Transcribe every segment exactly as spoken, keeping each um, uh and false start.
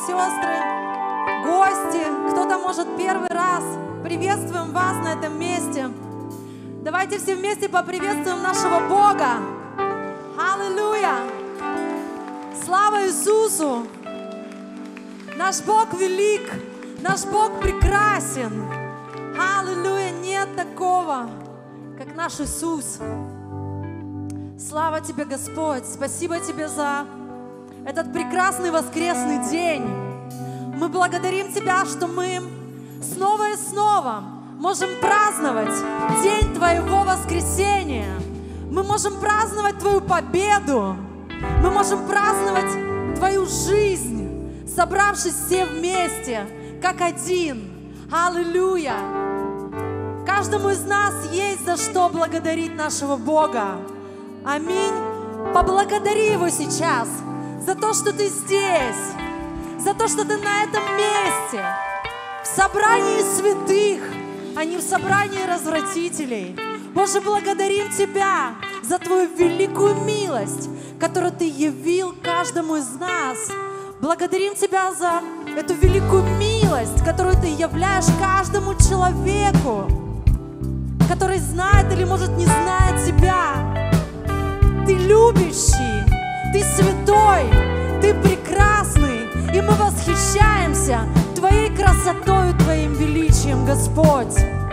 сестры, гости, кто-то, может, первый раз. Приветствуем вас на этом месте. Давайте все вместе поприветствуем нашего Бога. Аллилуйя! Слава Иисусу! Наш Бог велик, наш Бог прекрасен. Аллилуйя! Нет такого, как наш Иисус. Слава Тебе, Господь! Спасибо Тебе за этот прекрасный воскресный день. Мы благодарим Тебя, что мы снова и снова можем праздновать день Твоего воскресения. Мы можем праздновать Твою победу. Мы можем праздновать Твою жизнь, собравшись все вместе, как один. Аллилуйя! Каждому из нас есть за что благодарить нашего Бога. Аминь. Поблагодари Его сейчас за то, что Ты здесь, за то, что Ты на этом месте, в собрании святых, а не в собрании развратителей. Боже, благодарим Тебя за Твою великую милость, которую Ты явил каждому из нас. Благодарим Тебя за эту великую милость, которую Ты являешь каждому человеку, который знает или, может, не знает Тебя. Ты любящий, Ты святой, Ты прекрасный, и мы восхищаемся Твоей красотой, Твоим величием, Господь.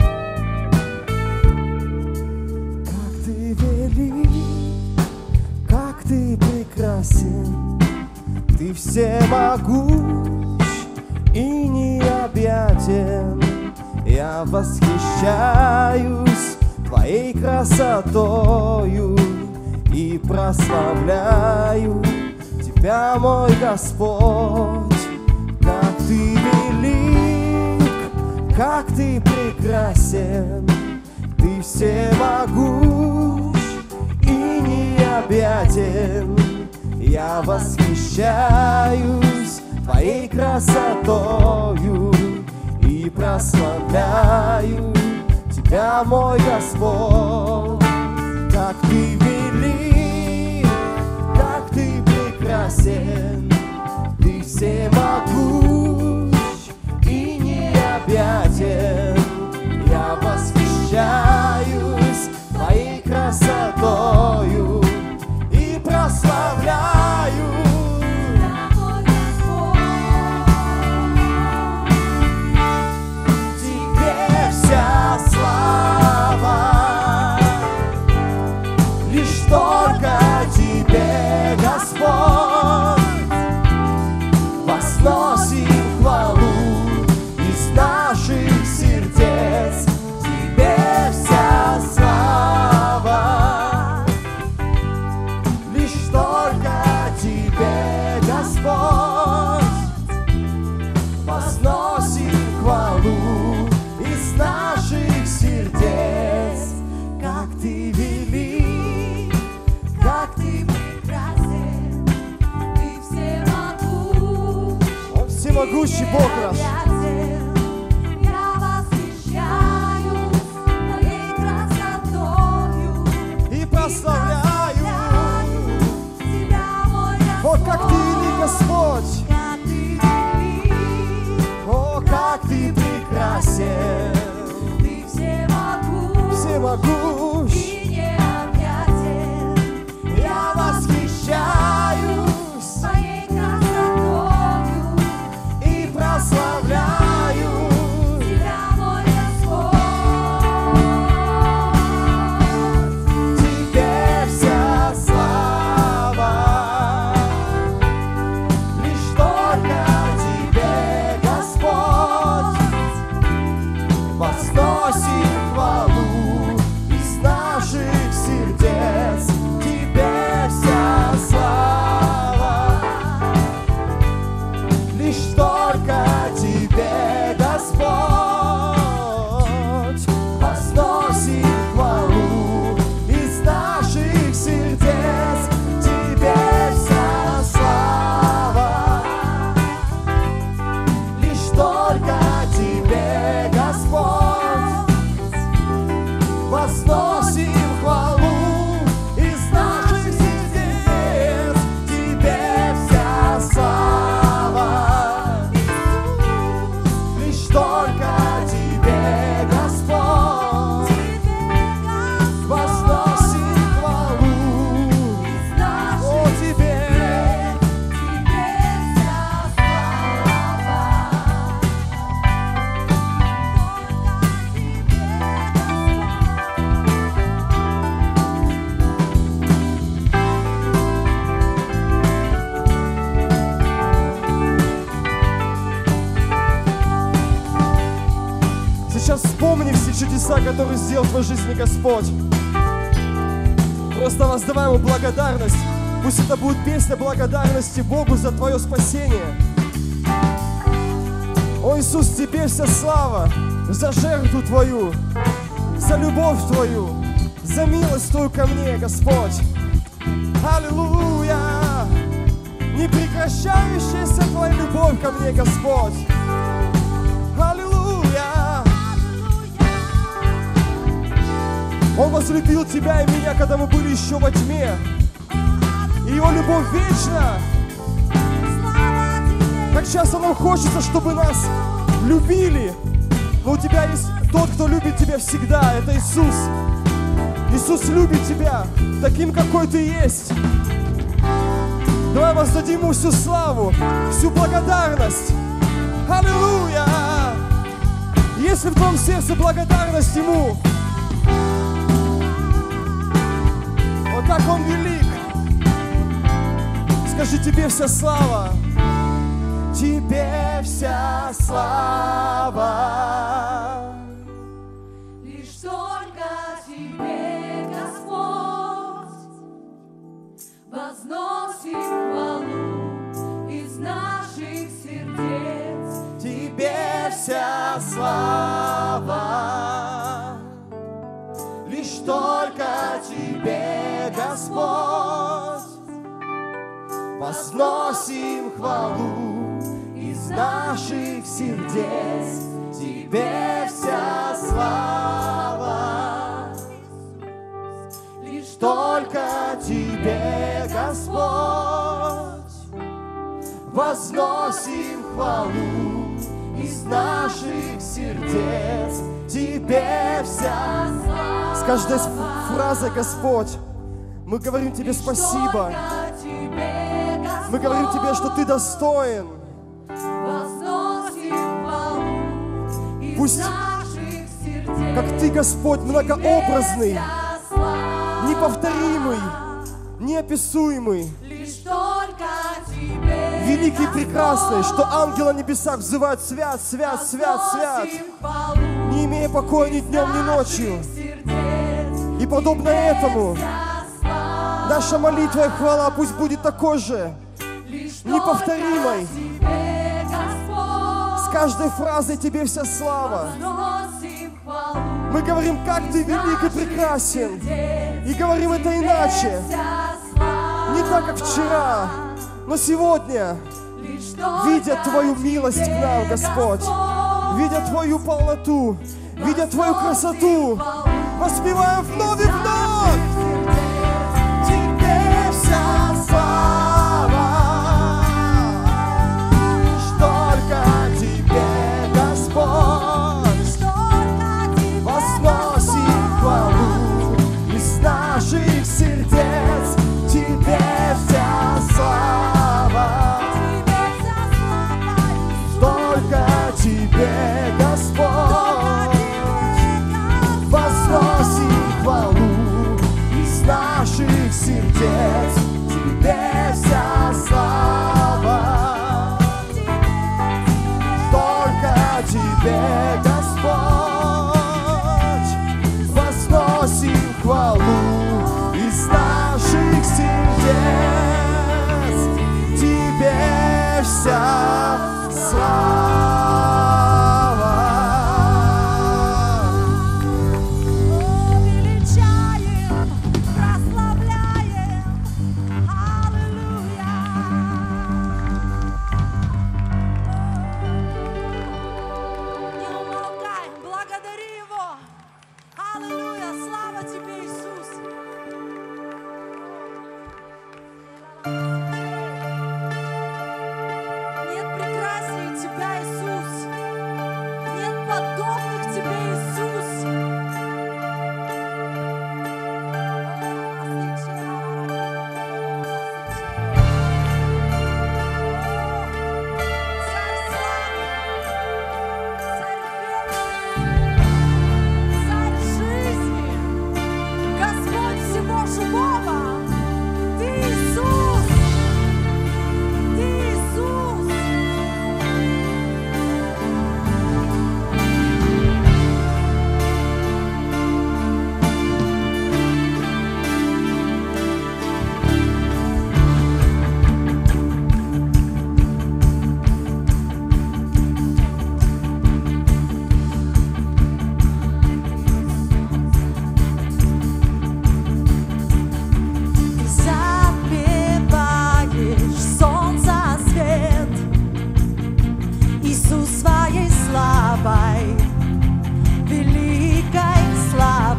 Как Ты велик, как Ты прекрасен, Ты всемогущ и необъятен. Я восхищаюсь Твоей красотою и прославляю Тебя, мой Господь. Как Ты велик, как Ты прекрасен, Ты всемогущ и необъятен. Я восхищаюсь Твоей красотою и прославляю Тебя, мой Господь. Как Ты велик, как Ты прекрасен, Ты всемогущ и необъятен. Я восхищаюсь Твоей красотою и прославляю Тебя, мой Господь. Тебе вся слава, лишь только Тебе, Господь, возносим хвалу из наших сердец. Тебе вся слава, лишь только Тебе, Господь, возносим хвалу из наших сердец. Как Ты велик, как Ты прекрасен, Ты всемогущ, Он всемогущий Бог наш. Я восхищаюсь Твоей красотою и прославляю Тебя, мой Господь. О, как Ты велик, Господь! Как Ты велик, о, как Ты прекрасен, Ты всемогущ, всемогущ и необъятен. Я восхищаюсь Твоей красотою и прославляю Тебя, мой Господь. Тебе вся слава, лишь только Тебе, Господь, возносим хвалу из наших сердец. Тебе вся слава, лишь только Тебе, Господь, возносим хвалу из наших сердец. Тебе вся слава, лишь только Тебе, Господь, возносим хвалу из наших сердец. Тебе вся слава, чудеса, которые сделал в твоей жизни Господь. Просто воздавай Ему благодарность. Пусть это будет песня благодарности Богу за твое спасение. О, Иисус, Тебе вся слава за жертву Твою, за любовь Твою, за милость Твою ко мне, Господь. Аллилуйя! Непрекращающаяся Твоя любовь ко мне, Господь. Аллилуйя! Он возлюбил Тебя и меня, когда мы были еще во тьме. И Его любовь вечна. Как часто нам хочется, чтобы нас любили. Но у Тебя есть тот, кто любит Тебя всегда. Это Иисус. Иисус любит Тебя таким, какой Ты есть. Давай воздадим Ему всю славу, всю благодарность. Аллилуйя! Если в твоем сердце благодарность Ему, о, как Он велик, скажи: Тебе вся слава, Тебе вся слава. Лишь только Тебе, Господь, возносим хвалу из наших сердец. Тебе вся слава. Лишь только Тебе, Господь, возносим хвалу из наших сердец. Тебе вся слава. Лишь только Тебе, Господь, возносим хвалу из наших сердец. Тебе вся слава. С каждой фразой, Господь, мы говорим Тебе спасибо. Мы говорим Тебе, что Ты достоин. Пусть, как Ты, Господь, многообразный, неповторимый, неописуемый, великий и прекрасный, что ангелы на небесах взывают: свят, свят, свят, свят, не имея покоя ни днем, ни ночью. И подобно этому наша молитва и хвала пусть будет такой же, неповторимой. С каждой фразой Тебе вся слава. Мы говорим, как Ты велик и прекрасен. И говорим это иначе. Не так, как вчера, но сегодня, видя Твою милость к нам, Господь, видя Твою полноту, видя Твою красоту, воспеваем вновь и вновь. Тебе вся слава. Лишь только Тебе, Господь, возносим хвалу из наших сердец. Тебе вся слава. Только Тебе, Господь, возносим хвалу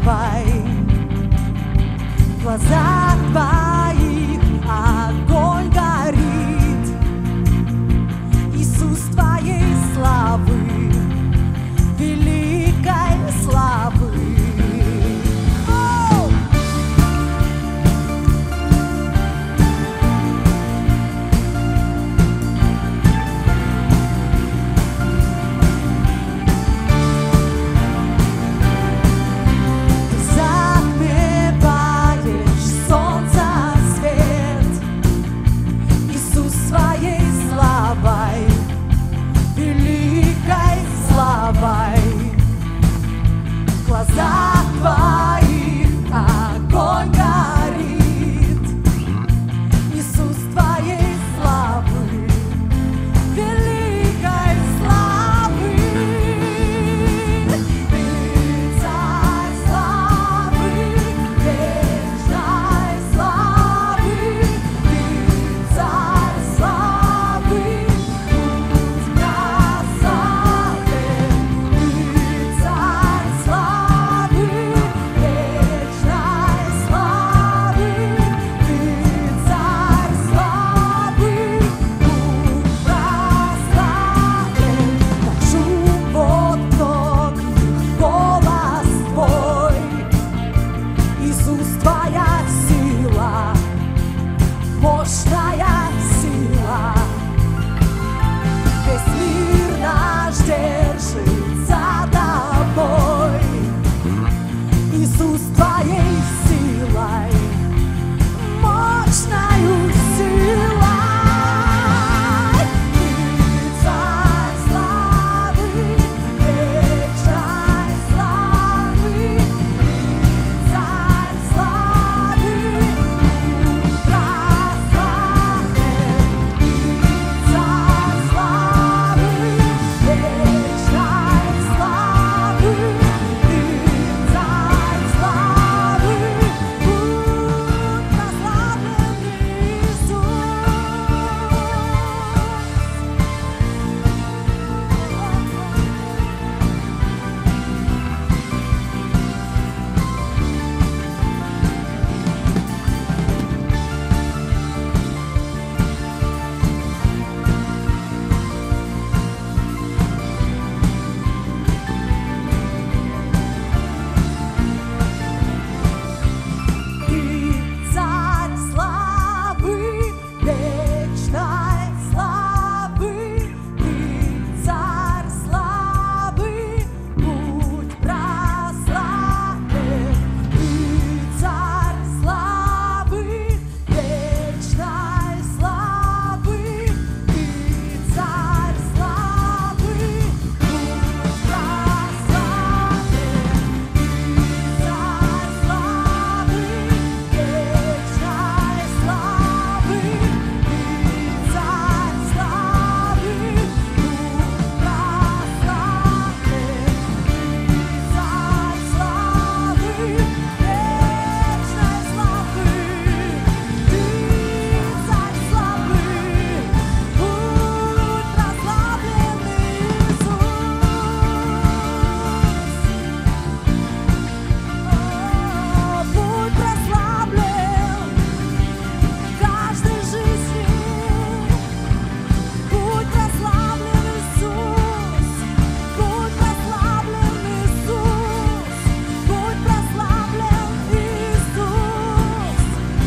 славой. В глазах Твоих огонь горит, Иисус, Твоей славы, великой славы. Оу! Ты затмеваешь солнце свет, Иисус, своей славой, великой славой. В глазах Твоих огонь горит, Иисус, Твоей славы, великой славы. Ты царь славы, вечной славы, Ты царь славы, будь прославлен. Ты царь славы, вечной славы, Ты царь славы, будь прославлен. Как шум вод многих, голос Твой, Иисус, Твоя сила, мощная сила. Весь мир наш держится Тобой, Иисус, Твоей силой, мощною силой. Ты царь славы, вечной славы, Ты царь славы, будь прославлен. Ты царь славы, вечной славы, Ты царь славы, будь прославлен, Иисус. Ты царь славы, вечной славы, Ты царь славы, будь прославлен. Ты царь славы, вечной славы, Ты царь славы, будь прославлен. Ты царь славы, вечной славы, Ты царь славы, будь прославлен. Ты царь славы, вечной славы, Ты царь славы, будь прославлен, Иисус. Будь прославлен в каждой жизни. Будь прославлен, Иисус. Будь прославлен, Иисус. Будь прославлен, Иисус.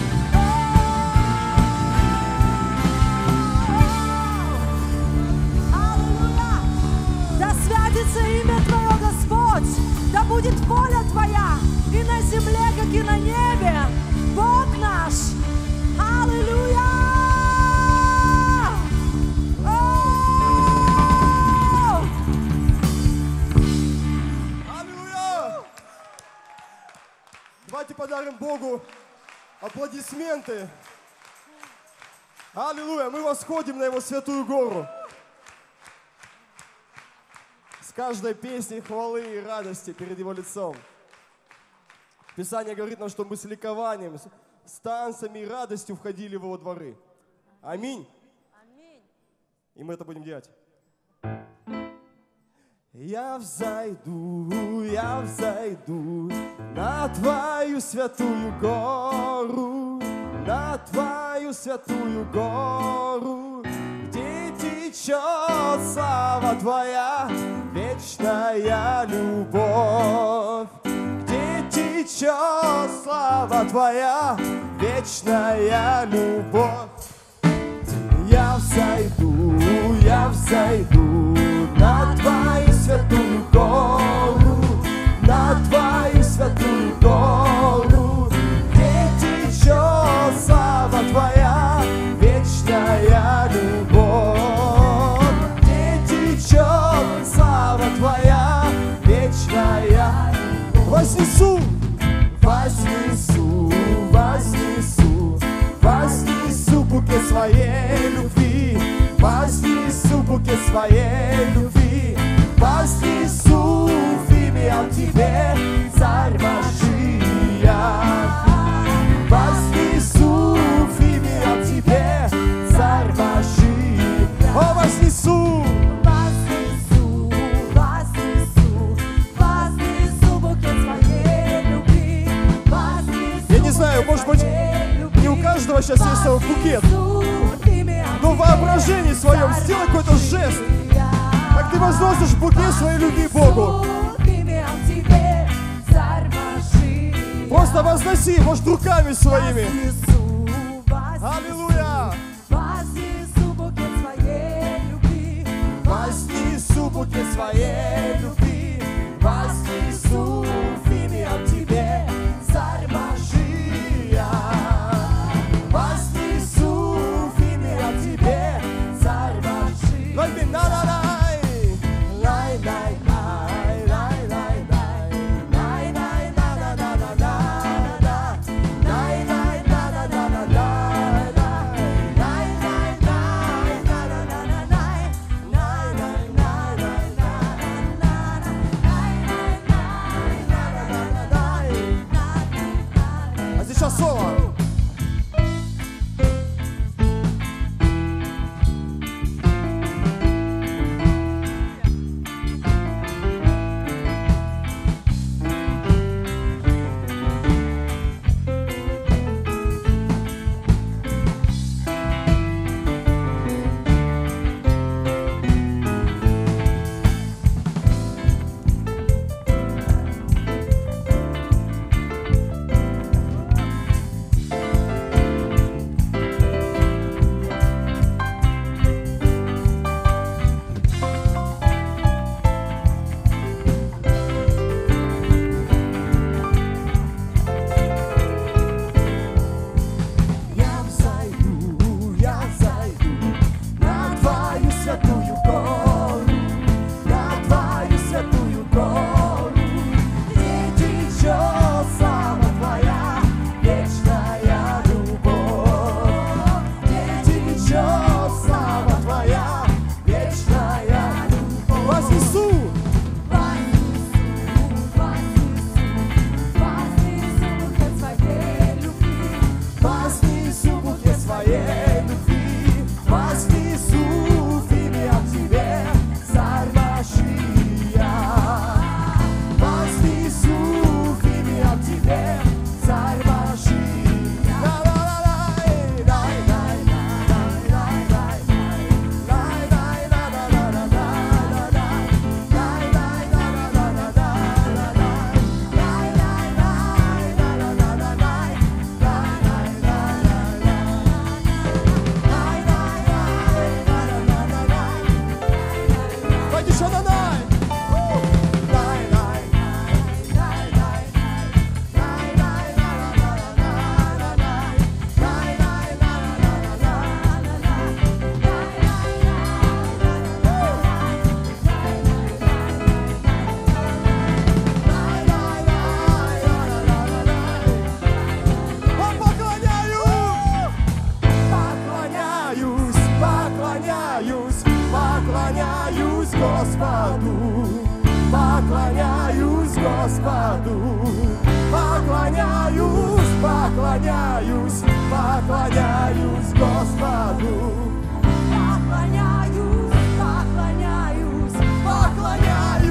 Аллилуйя! Да святится имя Твое, Господь! Да будет воля Твоя и на земле, как и на небе. Бог наш! Аллилуйя! О! Аллилуйя! Давайте подарим Богу аплодисменты. Аллилуйя! Мы восходим на Его святую гору. С каждой песней хвалы и радости перед Его лицом. Писание говорит нам, что мы с ликованием, с танцами и радостью входили в Его дворы. Аминь. И мы это будем делать. Я взойду, я взойду на Твою святую гору, на Твою святую гору, где течет слава Твоя, вечная любовь, где течет слава Твоя, вечная любовь. Я взойду, я взойду на Твою святую гору, на Твою святую гору, где течет слава Твоя, вечная любовь, где течет слава Твоя, вечная. Вознесу, вознесу, вознесу, вознесу букет своей любви, вознесу букет своей любви, вознесу фимиам Тебе, Царь Машиах. Вознесу фимиам Тебе, Царь Машиах. О, вознесу! Вознесу, вознесу, вознесу букет своей любви, вознесу. Я не знаю, может быть, не у каждого сейчас есть свой букет, но в воображении своем сделай какой-то жест, как ты возносишь букет своей любви Богу. Просто возноси, может, руками своими. Аллилуйя! Вознесу букет своей любви, Вознесу букет своей любви, вознесу фимиам Тебе, Царь Машиах. Вознесу фимиам Тебе, Царь Машиах. Возьми, на-на-най, най-най-най, най-най-най, най-най, на-на-на-на-на-на-на, а сейчас соло. Я взойду, я взойду на Твою святую гору, на Твою святую гору, где течет слава Твоя, вечная любовь, где течет слава Твоя, вечная любовь. Вознесу, вознесу букет своей любви, вознесу фимиам Тебе, Царь Машиах. Вознесу фимиам Тебе, Царь Машиах. Ла-ла-ла-лай, лай-лай-лай-лай-лай-лай, лай-лай-ла-ла-ла-ла-ла-ла, пойди, шананай! Поклоняюсь, поклоняюсь Господу, поклоняюсь Господу, поклоняюсь, поклоняюсь, поклоняюсь Господу, поклоняюсь, поклоняюсь, поклоняюсь.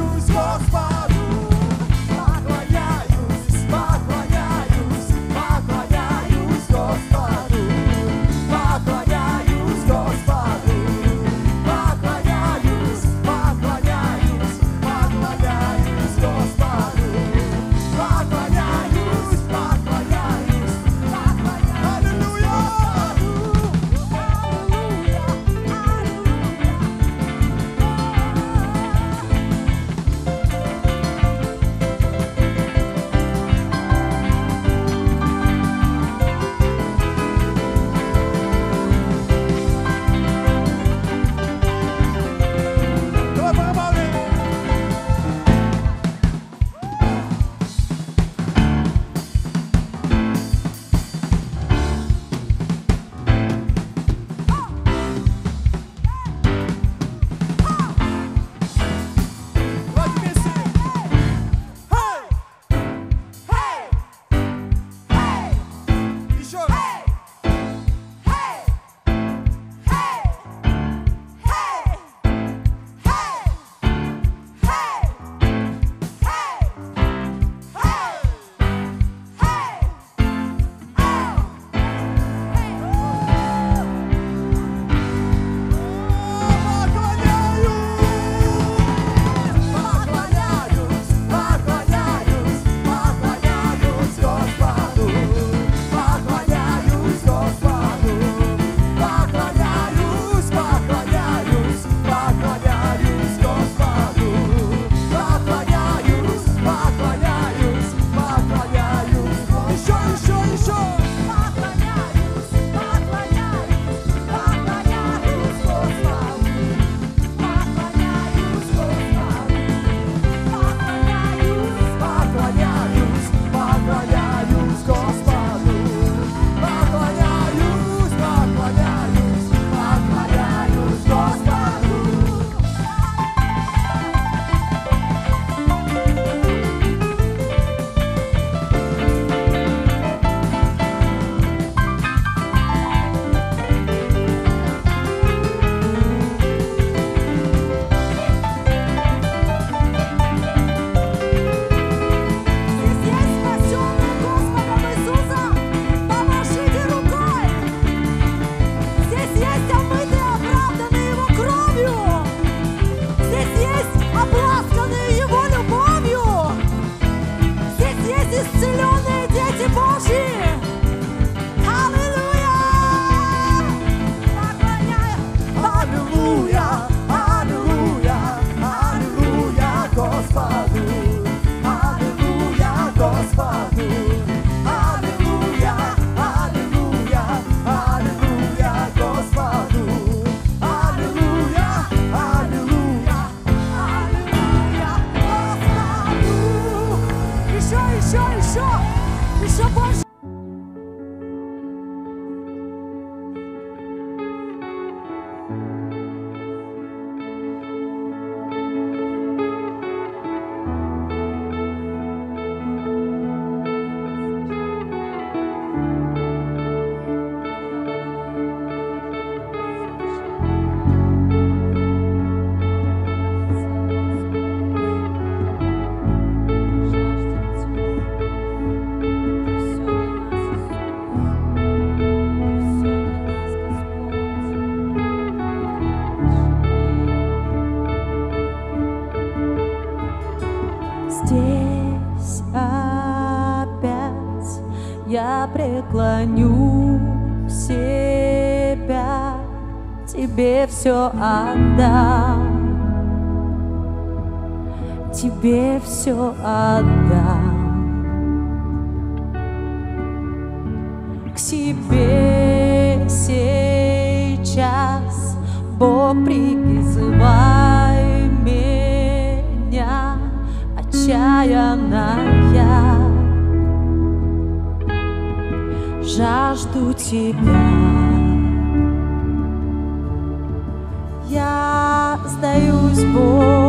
еще, еще, еще больше. Здесь опять я преклоню себя, тебе все отдам, тебе все отдам. К себе сейчас, Бог, призывай меня, отчаянная, жажду тебя. Я сдаюсь, Бог.